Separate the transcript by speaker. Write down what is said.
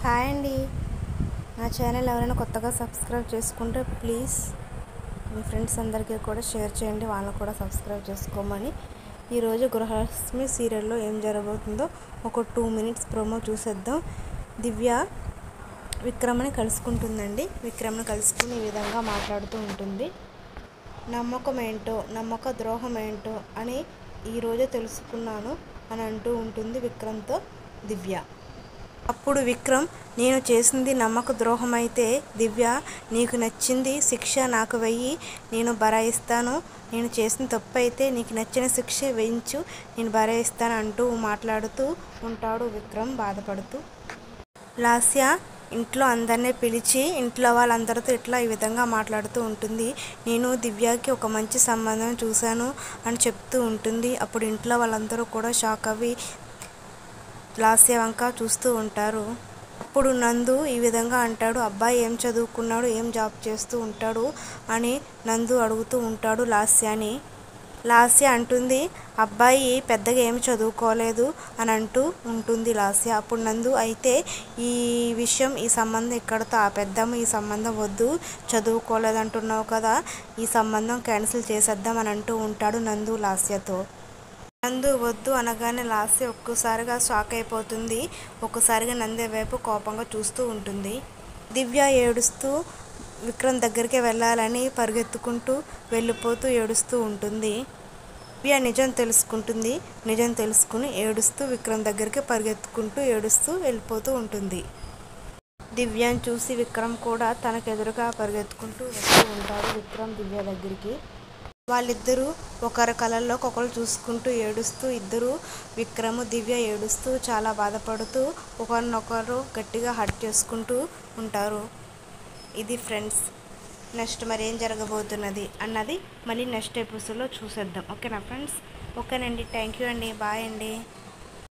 Speaker 1: Hi అండి. నా channel ఎవరైనా కొత్తగా సబ్స్క్రైబ్ చేసుకుంటే ప్లీజ్ మీ ఫ్రెండ్స్ అందరికీ కూడా షేర్ చేయండి, వాళ్ళని కూడా సబ్స్క్రైబ్ చేసుకోమని. ఈరోజు గృహలక్ష్మి సీరియల్లో ఏం జరగబోతుందో ఒక 2 మినిట్స్ ప్రోమో చూసేద్దాం. దివ్య విక్రమ్ని కలుసుకుంటుందండి. విక్రమ్ని కలుసుకుని ఈ విధంగా మాట్లాడుతూ ఉంటుంది. నమ్మకం ఏంటో, నమ్మక ద్రోహం ఏంటో అని ఈరోజే తెలుసుకున్నాను అని అంటూ ఉంటుంది విక్రమ్తో దివ్య. అప్పుడు విక్రమ్, నేను చేసింది నమ్మక ద్రోహం అయితే దివ్య, నీకు నచ్చింది శిక్ష నాకు వెయ్యి, నేను భరాయిస్తాను. నేను చేసిన తప్పు అయితే నీకు నచ్చిన శిక్ష వేయించు, నేను భరాయిస్తాను అంటూ మాట్లాడుతూ ఉంటాడు విక్రమ్ బాధపడుతూ. లాస్య ఇంట్లో అందరినీ పిలిచి ఇంట్లో వాళ్ళందరితో ఈ విధంగా మాట్లాడుతూ ఉంటుంది. నేను దివ్యకి ఒక మంచి సంబంధం చూశాను అని చెప్తూ ఉంటుంది. అప్పుడు ఇంట్లో వాళ్ళందరూ కూడా షాక్ అవి లాస్య వంక చూస్తూ ఉంటారు. అప్పుడు నందు ఈ విధంగా అంటాడు, అబ్బాయి ఏం చదువుకున్నాడు, ఏం జాబ్ చేస్తూ ఉంటాడు అని నందు అడుగుతూ ఉంటాడు లాస్యని. లాస్య అంటుంది, అబ్బాయి పెద్దగా ఏమి చదువుకోలేదు అని అంటూ ఉంటుంది లాస్య. అప్పుడు నందు, అయితే ఈ విషయం, ఈ సంబంధం ఇక్కడితో ఆపేద్దాము, ఈ సంబంధం వద్దు, చదువుకోలేదంటున్నావు కదా, ఈ సంబంధం క్యాన్సిల్ చేసేద్దాం అని అంటూ ఉంటాడు నందు లాస్యతో. నందు వద్దు అనగానే లాస్య ఒక్కసారిగా షాక్ అయిపోతుంది. ఒక్కసారిగా నంది వైపు కోపంగా చూస్తూ ఉంటుంది. దివ్య ఏడుస్తూ విక్రమ్ దగ్గరికి వెళ్ళాలని పరిగెత్తుకుంటూ వెళ్ళిపోతూ ఏడుస్తూ ఉంటుంది. దివ్య నిజం తెలుసుకుంటుంది. నిజం తెలుసుకుని ఏడుస్తూ విక్రమ్ దగ్గరికి పరిగెత్తుకుంటూ ఏడుస్తూ వెళ్ళిపోతూ ఉంటుంది. దివ్యను చూసి విక్రమ్ కూడా తనకెదురుగా పరిగెత్తుకుంటూ వస్తూ ఉంటాడు విక్రమ్ దివ్య దగ్గరికి. వాళ్ళిద్దరూ ఒకరి కళ్ళల్లో ఒకరు చూసుకుంటూ ఏడుస్తూ, ఇద్దరు విక్రమ్ దివ్య ఏడుస్తూ చాలా బాధపడుతూ ఒకరినొకరు గట్టిగా హగ్ చేసుకుంటూ ఉంటారు. ఇది ఫ్రెండ్స్, నెక్స్ట్ మరి ఏం జరగబోతున్నది అన్నది మళ్ళీ నెక్స్ట్ ఎపిసోడ్లో చూసేద్దాం. ఓకేనా ఫ్రెండ్స్? ఓకేనండి, థ్యాంక్ యూ అండి, బాయ్ అండి.